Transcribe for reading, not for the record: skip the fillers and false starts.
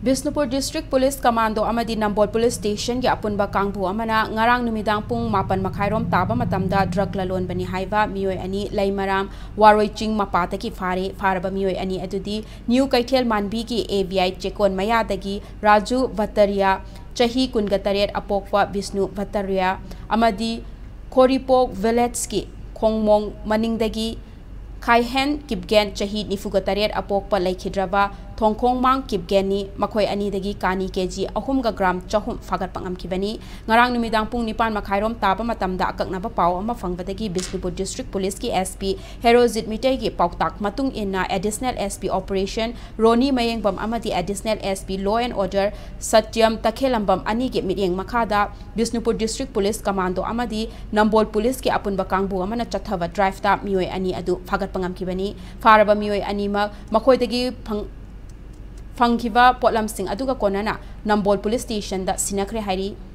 Bisnupur District Police Commando amadi Nambol Police Station gi apunba kangbu amana ngarang numidang pung 8:30 taba matamda drug lalon bani haiba mioi ani Leimaram Waroiching mapata ki faraba mioi ani adudi New Kaithel Manbi ki ABI Chekon mayadagi Raju Vataria Chahi Kungataret apokwa Bisnu Vataria amadi Koripok Village ki Khongmong maningdagi Kaihen Kipgen Chahi Nifugataret apokpa Laikhidraba Thongkhong Mang Kipgeni Makhoi ani dagi kani kg 3 gram chahum fagat pangam kibani ngarang numidang pung 9:00 taba matamda akaknaba paw ama fangbadagi Bisnupur District Police ki SP Herozit Mitay gi pautak matung inna additional SP Operation Roni Mayengbam amadi additional SP Law and Order Satyam Takhelambam ani gi miryeng makhada Bisnupur District Police Commando amadi Nambol Police ki apunba kangbu amana chathava drive ta mioi ani adu fagat pangam kibani faraba mioi ani makhoi dagi Fangkiva potlam sing aduga konana Nambol Police Station da sinakre hari